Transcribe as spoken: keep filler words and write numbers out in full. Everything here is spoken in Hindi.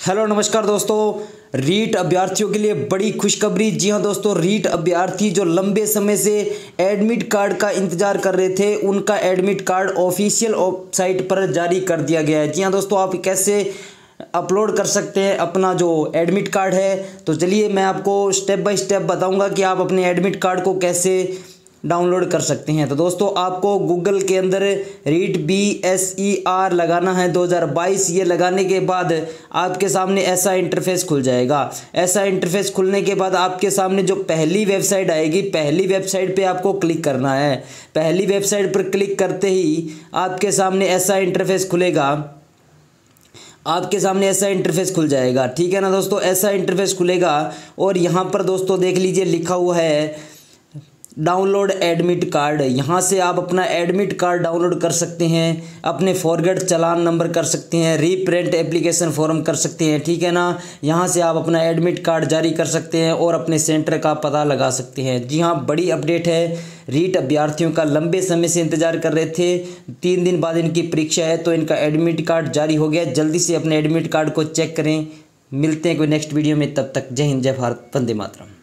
हेलो नमस्कार दोस्तों, रीट अभ्यर्थियों के लिए बड़ी खुशखबरी। जी हाँ दोस्तों, रीट अभ्यर्थी जो लंबे समय से एडमिट कार्ड का इंतजार कर रहे थे, उनका एडमिट कार्ड ऑफिशियल साइट पर जारी कर दिया गया है। जी हाँ दोस्तों, आप कैसे अपलोड कर सकते हैं अपना जो एडमिट कार्ड है, तो चलिए मैं आपको स्टेप बाय स्टेप बताऊंगा कि आप अपने एडमिट कार्ड को कैसे डाउनलोड कर सकते हैं। तो दोस्तों, आपको गूगल के अंदर रीट बी एस ई आर लगाना है दो हज़ार बाईस। ये लगाने के बाद आपके सामने ऐसा इंटरफेस खुल जाएगा। ऐसा इंटरफेस खुलने के बाद आपके सामने जो पहली वेबसाइट आएगी, पहली वेबसाइट पे आपको क्लिक करना है। पहली वेबसाइट पर क्लिक करते ही आपके सामने ऐसा इंटरफेस खुलेगा। आपके सामने ऐसा इंटरफेस खुल जाएगा, ठीक है ना दोस्तों। ऐसा इंटरफेस खुलेगा और यहाँ पर दोस्तों देख लीजिए लिखा हुआ है डाउनलोड एडमिट कार्ड। यहाँ से आप अपना एडमिट कार्ड डाउनलोड कर सकते हैं, अपने फॉरगेट चालान नंबर कर सकते हैं, रीप्रिंट एप्लीकेशन फॉर्म कर सकते हैं, ठीक है ना। यहाँ से आप अपना एडमिट कार्ड जारी कर सकते हैं और अपने सेंटर का पता लगा सकते हैं। जी हाँ, बड़ी अपडेट है। रीट अभ्यर्थियों का लंबे समय से इंतजार कर रहे थे, तीन दिन बाद इनकी परीक्षा है, तो इनका एडमिट कार्ड जारी हो गया। जल्दी से अपने एडमिट कार्ड को चेक करें। मिलते हैं कोई नेक्स्ट वीडियो में, तब तक जय हिंद, जय भारत, वंदे मातरम।